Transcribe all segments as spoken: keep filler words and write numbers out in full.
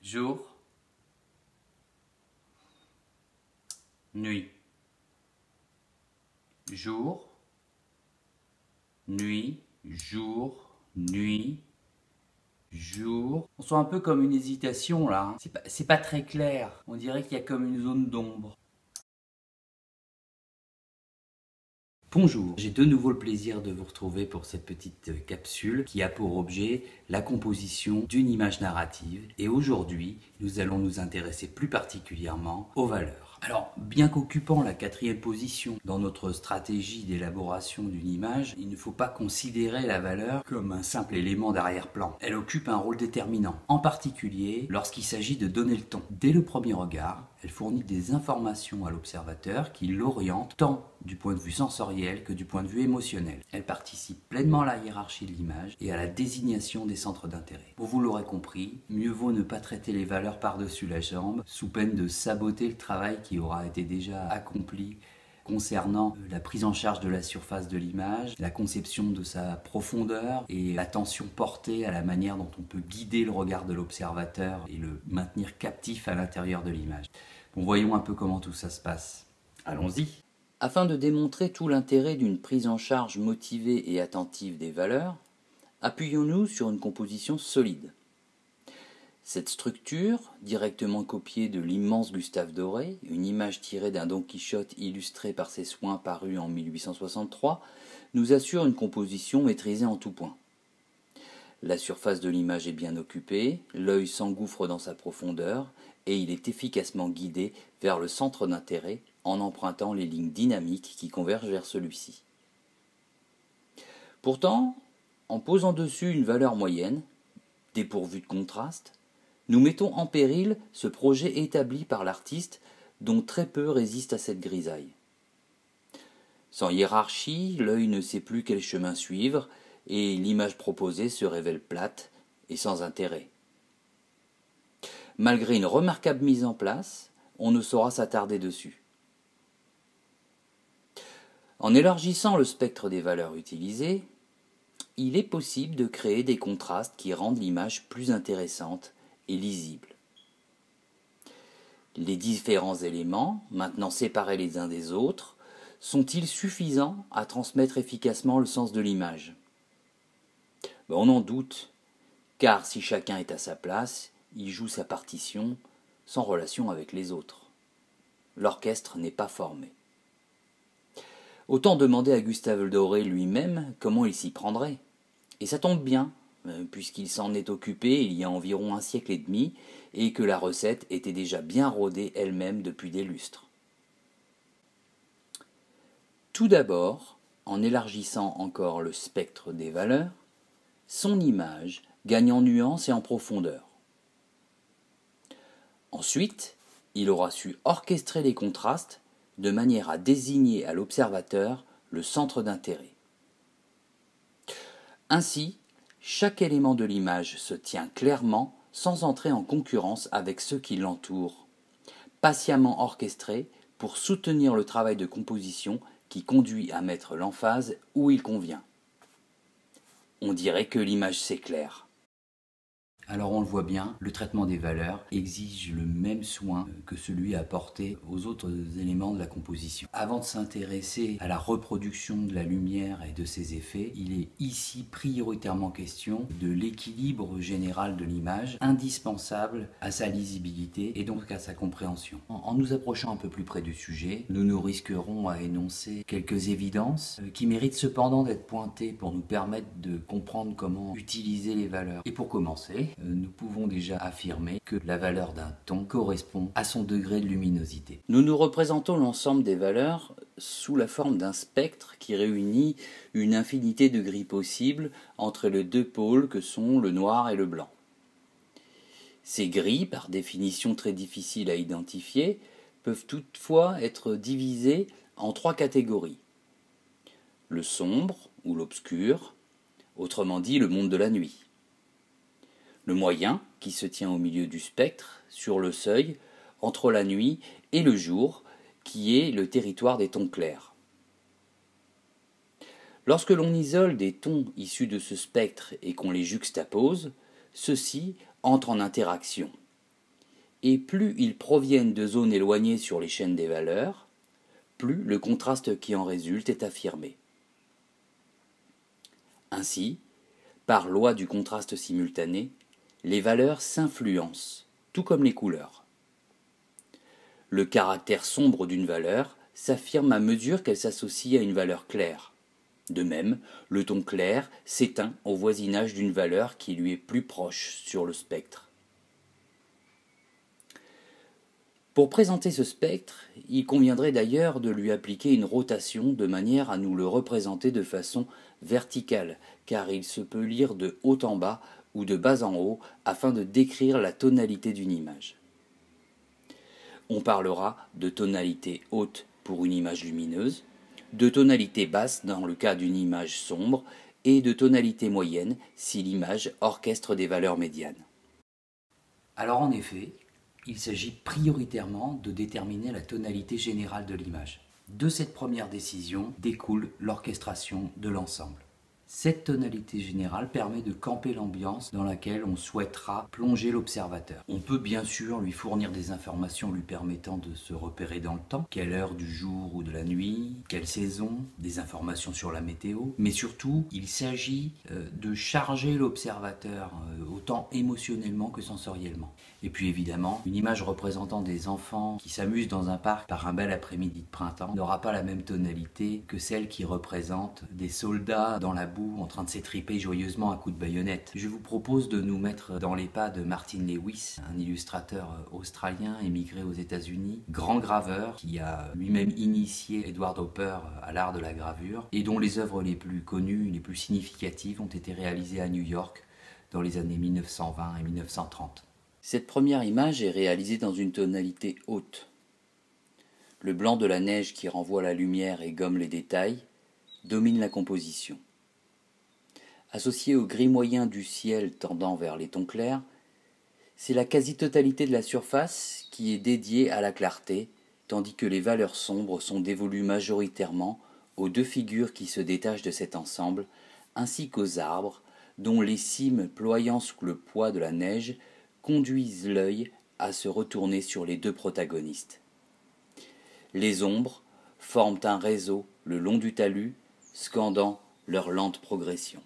jour, nuit, jour, nuit, jour, nuit, jour. On sent un peu comme une hésitation là, hein. C'est pas, c'est pas très clair, on dirait qu'il y a comme une zone d'ombre. Bonjour, j'ai de nouveau le plaisir de vous retrouver pour cette petite capsule qui a pour objet la composition d'une image narrative et aujourd'hui nous allons nous intéresser plus particulièrement aux valeurs. Alors, bien qu'occupant la quatrième position dans notre stratégie d'élaboration d'une image, il ne faut pas considérer la valeur comme un simple élément d'arrière-plan. Elle occupe un rôle déterminant, en particulier lorsqu'il s'agit de donner le ton. Dès le premier regard, elle fournit des informations à l'observateur qui l'orientent tant du point de vue sensoriel que du point de vue émotionnel. Elle participe pleinement à la hiérarchie de l'image et à la désignation des centres d'intérêt. Bon, vous l'aurez compris, mieux vaut ne pas traiter les valeurs par-dessus la jambe, sous peine de saboter le travail qui aura été déjà accompli concernant la prise en charge de la surface de l'image, la conception de sa profondeur et l'attention portée à la manière dont on peut guider le regard de l'observateur et le maintenir captif à l'intérieur de l'image. Bon, voyons un peu comment tout ça se passe. Allons-y. Afin de démontrer tout l'intérêt d'une prise en charge motivée et attentive des valeurs, appuyons-nous sur une composition solide. Cette structure, directement copiée de l'immense Gustave Doré, une image tirée d'un Don Quichotte illustré par ses soins paru en mille huit cent soixante-trois, nous assure une composition maîtrisée en tout point. La surface de l'image est bien occupée, l'œil s'engouffre dans sa profondeur et il est efficacement guidé vers le centre d'intérêt en empruntant les lignes dynamiques qui convergent vers celui-ci. Pourtant, en posant dessus une valeur moyenne, dépourvue de contraste, nous mettons en péril ce projet établi par l'artiste dont très peu résistent à cette grisaille. Sans hiérarchie, l'œil ne sait plus quel chemin suivre et l'image proposée se révèle plate et sans intérêt. Malgré une remarquable mise en place, on ne saura s'attarder dessus. En élargissant le spectre des valeurs utilisées, il est possible de créer des contrastes qui rendent l'image plus intéressante et lisible. Les différents éléments, maintenant séparés les uns des autres, sont-ils suffisants à transmettre efficacement le sens de l'image ? Ben, on en doute, car si chacun est à sa place, il joue sa partition sans relation avec les autres. L'orchestre n'est pas formé. Autant demander à Gustave Doré lui-même comment il s'y prendrait. Et ça tombe bien, puisqu'il s'en est occupé il y a environ un siècle et demi, et que la recette était déjà bien rodée elle-même depuis des lustres. Tout d'abord, en élargissant encore le spectre des valeurs, son image gagne en nuances et en profondeur. Ensuite, il aura su orchestrer les contrastes de manière à désigner à l'observateur le centre d'intérêt. Ainsi, chaque élément de l'image se tient clairement sans entrer en concurrence avec ceux qui l'entourent, patiemment orchestré pour soutenir le travail de composition qui conduit à mettre l'emphase où il convient. On dirait que l'image s'éclaire. Alors on le voit bien, le traitement des valeurs exige le même soin que celui apporté aux autres éléments de la composition. Avant de s'intéresser à la reproduction de la lumière et de ses effets, il est ici prioritairement question de l'équilibre général de l'image, indispensable à sa lisibilité et donc à sa compréhension. En nous approchant un peu plus près du sujet, nous nous risquerons à énoncer quelques évidences qui méritent cependant d'être pointées pour nous permettre de comprendre comment utiliser les valeurs. Et pour commencer, nous pouvons déjà affirmer que la valeur d'un ton correspond à son degré de luminosité. Nous nous représentons l'ensemble des valeurs sous la forme d'un spectre qui réunit une infinité de gris possibles entre les deux pôles que sont le noir et le blanc. Ces gris, par définition très difficiles à identifier, peuvent toutefois être divisés en trois catégories. Le sombre ou l'obscur, autrement dit le monde de la nuit. Le moyen, qui se tient au milieu du spectre, sur le seuil, entre la nuit et le jour, qui est le territoire des tons clairs. Lorsque l'on isole des tons issus de ce spectre et qu'on les juxtapose, ceux-ci entrent en interaction. et plus ils proviennent de zones éloignées sur les chaînes des valeurs, plus le contraste qui en résulte est affirmé. Ainsi, par loi du contraste simultané, les valeurs s'influencent, tout comme les couleurs. Le caractère sombre d'une valeur s'affirme à mesure qu'elle s'associe à une valeur claire. De même, le ton clair s'éteint au voisinage d'une valeur qui lui est plus proche sur le spectre. Pour présenter ce spectre, il conviendrait d'ailleurs de lui appliquer une rotation de manière à nous le représenter de façon verticale, car il se peut lire de haut en bas ou de bas en haut afin de décrire la tonalité d'une image. On parlera de tonalité haute pour une image lumineuse, de tonalité basse dans le cas d'une image sombre et de tonalité moyenne si l'image orchestre des valeurs médianes. Alors en effet, il s'agit prioritairement de déterminer la tonalité générale de l'image. De cette première décision découle l'orchestration de l'ensemble. Cette tonalité générale permet de camper l'ambiance dans laquelle on souhaitera plonger l'observateur. On peut bien sûr lui fournir des informations lui permettant de se repérer dans le temps, quelle heure du jour ou de la nuit, quelle saison, des informations sur la météo, mais surtout il s'agit de charger l'observateur autant émotionnellement que sensoriellement. Et puis évidemment, une image représentant des enfants qui s'amusent dans un parc par un bel après-midi de printemps n'aura pas la même tonalité que celle qui représente des soldats dans la boue en train de s'étriper joyeusement à coups de baïonnette. Je vous propose de nous mettre dans les pas de Martin Lewis, un illustrateur australien émigré aux États-Unis, grand graveur qui a lui-même initié Edward Hopper à l'art de la gravure et dont les œuvres les plus connues, les plus significatives ont été réalisées à New York dans les années mille neuf cent vingt et mille neuf cent trente. Cette première image est réalisée dans une tonalité haute. Le blanc de la neige qui renvoie la lumière et gomme les détails domine la composition. Associé au gris moyen du ciel tendant vers les tons clairs, c'est la quasi-totalité de la surface qui est dédiée à la clarté, tandis que les valeurs sombres sont dévolues majoritairement aux deux figures qui se détachent de cet ensemble, ainsi qu'aux arbres, dont les cimes ployant sous le poids de la neige conduisent l'œil à se retourner sur les deux protagonistes. Les ombres forment un réseau le long du talus, scandant leur lente progression.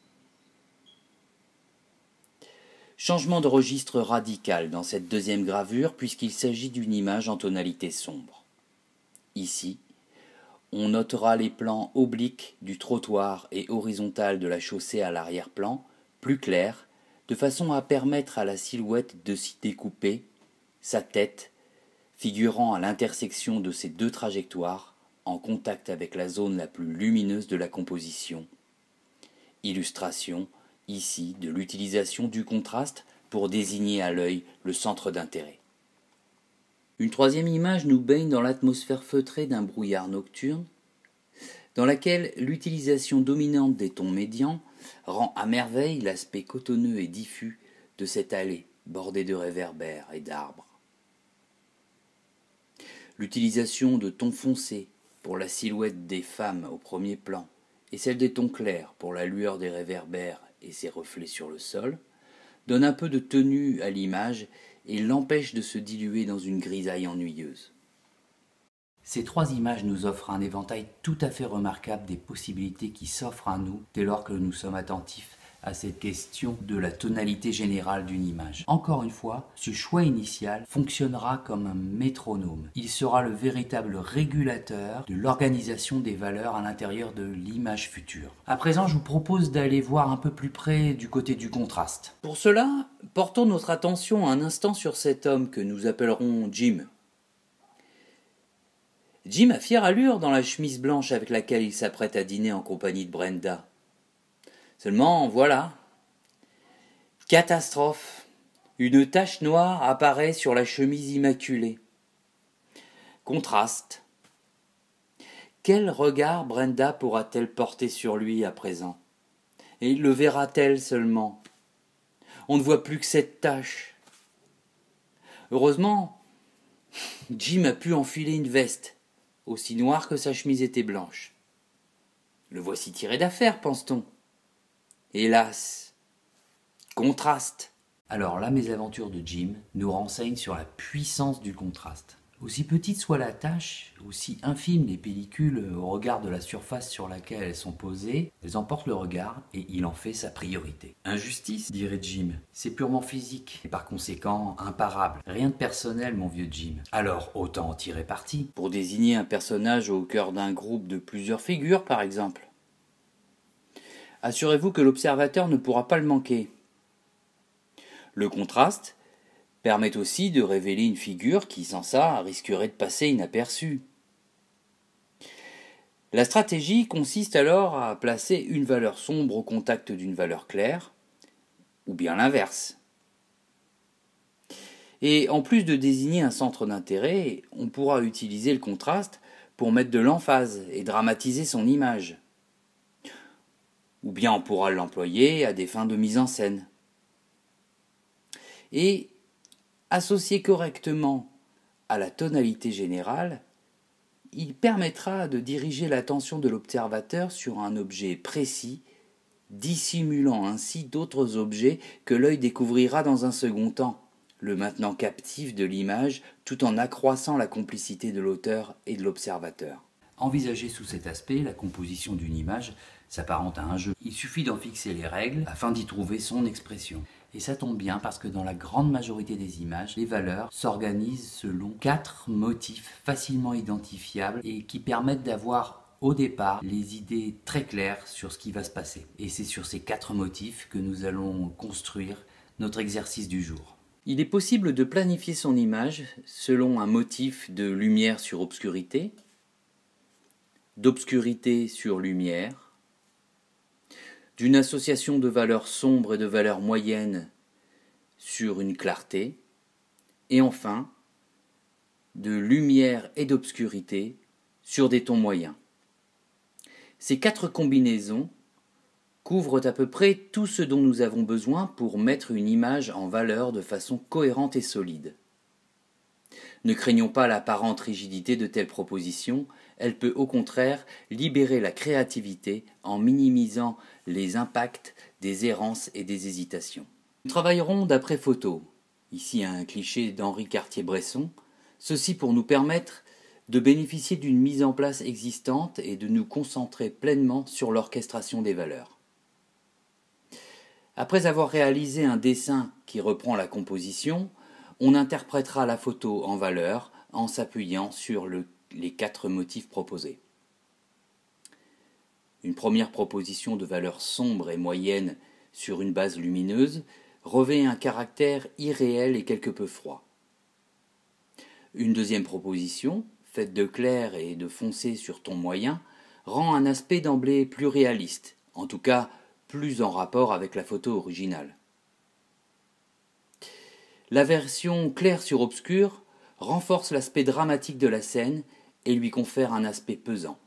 Changement de registre radical dans cette deuxième gravure puisqu'il s'agit d'une image en tonalité sombre. Ici, on notera les plans obliques du trottoir et horizontal de la chaussée à l'arrière-plan, plus clairs, de façon à permettre à la silhouette de s'y découper, sa tête, figurant à l'intersection de ces deux trajectoires, en contact avec la zone la plus lumineuse de la composition. Illustration, ici, de l'utilisation du contraste pour désigner à l'œil le centre d'intérêt. Une troisième image nous baigne dans l'atmosphère feutrée d'un brouillard nocturne, dans laquelle l'utilisation dominante des tons médians rend à merveille l'aspect cotonneux et diffus de cette allée bordée de réverbères et d'arbres. L'utilisation de tons foncés pour la silhouette des femmes au premier plan et celle des tons clairs pour la lueur des réverbères et ses reflets sur le sol donne un peu de tenue à l'image et l'empêche de se diluer dans une grisaille ennuyeuse. Ces trois images nous offrent un éventail tout à fait remarquable des possibilités qui s'offrent à nous dès lors que nous sommes attentifs à cette question de la tonalité générale d'une image. Encore une fois, ce choix initial fonctionnera comme un métronome. Il sera le véritable régulateur de l'organisation des valeurs à l'intérieur de l'image future. À présent, je vous propose d'aller voir un peu plus près du côté du contraste. Pour cela, portons notre attention un instant sur cet homme que nous appellerons Jim. Jim a fière allure dans la chemise blanche avec laquelle il s'apprête à dîner en compagnie de Brenda. Seulement, voilà. Catastrophe. Une tache noire apparaît sur la chemise immaculée. Contraste. Quel regard Brenda pourra-t-elle porter sur lui à présent? Et le verra-t-elle seulement? On ne voit plus que cette tache. Heureusement, Jim a pu enfiler une veste, aussi noire que sa chemise était blanche. Le voici tiré d'affaire, pense-t-on. Hélas, contraste. Alors la mésaventure de Jim nous renseigne sur la puissance du contraste. Aussi petite soit la tâche, aussi infimes les pellicules au regard de la surface sur laquelle elles sont posées, elles emportent le regard et il en fait sa priorité. Injustice, dirait Jim, c'est purement physique et par conséquent imparable. Rien de personnel, mon vieux Jim. Alors autant en tirer parti. Pour désigner un personnage au cœur d'un groupe de plusieurs figures, par exemple. Assurez-vous que l'observateur ne pourra pas le manquer. Le contraste permet aussi de révéler une figure qui, sans ça, risquerait de passer inaperçue. La stratégie consiste alors à placer une valeur sombre au contact d'une valeur claire, ou bien l'inverse. Et en plus de désigner un centre d'intérêt, on pourra utiliser le contraste pour mettre de l'emphase et dramatiser son image. Ou bien on pourra l'employer à des fins de mise en scène. Et associé correctement à la tonalité générale, il permettra de diriger l'attention de l'observateur sur un objet précis, dissimulant ainsi d'autres objets que l'œil découvrira dans un second temps, le maintenant captif de l'image tout en accroissant la complicité de l'auteur et de l'observateur. Envisagée sous cet aspect, la composition d'une image s'apparente à un jeu. Il suffit d'en fixer les règles afin d'y trouver son expression. Et ça tombe bien parce que dans la grande majorité des images, les valeurs s'organisent selon quatre motifs facilement identifiables et qui permettent d'avoir au départ les idées très claires sur ce qui va se passer. Et c'est sur ces quatre motifs que nous allons construire notre exercice du jour. Il est possible de planifier son image selon un motif de lumière sur obscurité, d'obscurité sur lumière, d'une association de valeurs sombres et de valeurs moyennes sur une clarté, et enfin, de lumière et d'obscurité sur des tons moyens. Ces quatre combinaisons couvrent à peu près tout ce dont nous avons besoin pour mettre une image en valeur de façon cohérente et solide. Ne craignons pas l'apparente rigidité de telles propositions, elle peut au contraire libérer la créativité en minimisant les impacts des errances et des hésitations. Nous travaillerons d'après photo, ici un cliché d'Henri Cartier-Bresson, ceci pour nous permettre de bénéficier d'une mise en place existante et de nous concentrer pleinement sur l'orchestration des valeurs. Après avoir réalisé un dessin qui reprend la composition, on interprétera la photo en valeur en s'appuyant sur le, les quatre motifs proposés. Une première proposition de valeur sombre et moyenne sur une base lumineuse revêt un caractère irréel et quelque peu froid. Une deuxième proposition, faite de clair et de foncé sur ton moyen, rend un aspect d'emblée plus réaliste, en tout cas plus en rapport avec la photo originale. La version clair sur obscur renforce l'aspect dramatique de la scène et lui confère un aspect pesant.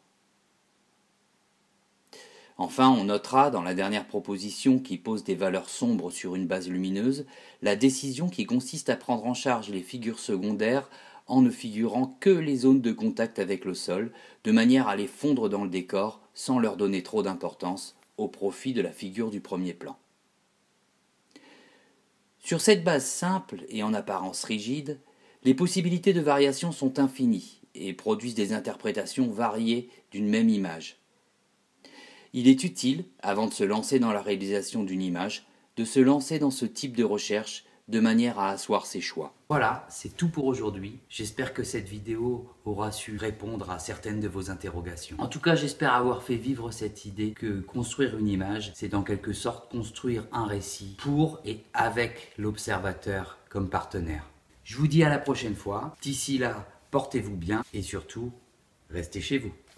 Enfin, on notera dans la dernière proposition qui pose des valeurs sombres sur une base lumineuse, la décision qui consiste à prendre en charge les figures secondaires en ne figurant que les zones de contact avec le sol, de manière à les fondre dans le décor sans leur donner trop d'importance au profit de la figure du premier plan. Sur cette base simple et en apparence rigide, les possibilités de variation sont infinies et produisent des interprétations variées d'une même image. Il est utile, avant de se lancer dans la réalisation d'une image, de se lancer dans ce type de recherche de manière à asseoir ses choix. Voilà, c'est tout pour aujourd'hui. J'espère que cette vidéo aura su répondre à certaines de vos interrogations. En tout cas, j'espère avoir fait vivre cette idée que construire une image, c'est en quelque sorte construire un récit pour et avec l'observateur comme partenaire. Je vous dis à la prochaine fois. D'ici là, portez-vous bien et surtout, restez chez vous.